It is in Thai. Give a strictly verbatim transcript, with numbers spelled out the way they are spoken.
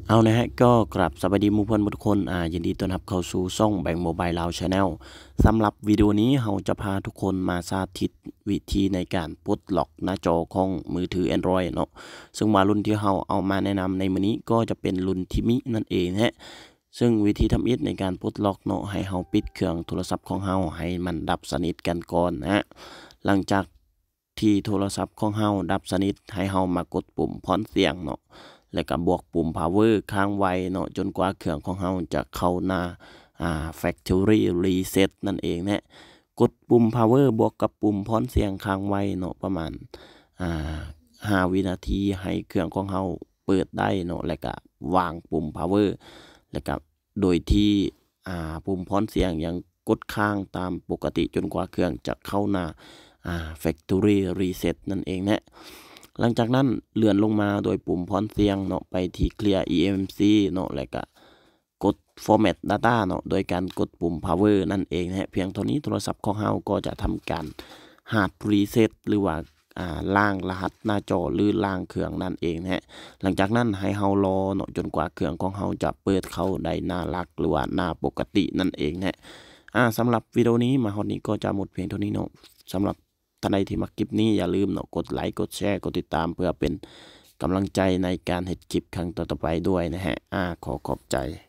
เอานะฮะก็กราบสวัสดีหมู่เพื่อนทุกคนอ่ายินดีต้อนรับเข้าสู่ช่องแบงค์โมบายลาวชาแนลสำหรับวิดีโอนี้เราจะพาทุกคนมาสาธิตวิธีในการปลดล็อกหน้าจอของมือถือ Android เนาะซึ่งมารุ่นที่เราเอามาแนะนำในมื้อนี้ก็จะเป็นรุ่นทิมินั่นเองฮะซึ่งวิธีทำอิฐในการปลดล็อกเนาะให้เราปิดเครื่องโทรศัพท์ของเราให้มันดับสนิทกันก่อนนะฮะหลังจากที่โทรศัพท์ของเราดับสนิทให้เรามากดปุ่มพอนเสียงเนาะแล้วก็บวกปุ่ม power ค้างไว้เนาะจนกว่าเครื่องของเราจะเข้าหน้าอ่า factory reset นั่นเองนะกดปุ่ม power บวกกับปุ่มพอนเสียงค้างไว้เนาะประมาณอ่าห้าวินาทีให้เครื่องของเราเปิดได้เนาะแล้วก็วางปุ่ม power แล้วก็โดยที่อ่าปุ่มพอนเสียงยังกดค้างตามปกติจนกว่าเครื่องจะเข้าหน้าอ่า factory reset นั่นเองนะหลังจากนั้นเลื่อนลงมาโดยปุ่มพอนเสียงเนาะไปที่ clear อี เอ็ม ซี เนาะแล้วก็กด format data เนาะโดยการกดปุ่ม power นั่นเองนะฮะเพียงเท่านี้โทรศัพท์ของเราก็จะทำการ hard reset หรือว่าอ่าล้างรหัสหน้าจอหรือล้างเครื่องนั่นเองนะฮะหลังจากนั้นให้เรารอเนาะจนกว่าเครื่องของเราจะเปิดเข้าได้หน้ารักหรือว่าหน้าปกตินั่นเองนะอ่าสำหรับวิดีโอนี้มาฮอดนี้ก็จะหมดเพียงเท่านี้เนาะสำหรับท่านใดที่มาคลิปนี้อย่าลืมเนาะกดไลค์กดแชร์กดติดตามเพื่อเป็นกำลังใจในการเฮ็ดคลิปครั้งต่อๆไปด้วยนะฮะอ่าขอขอบใจ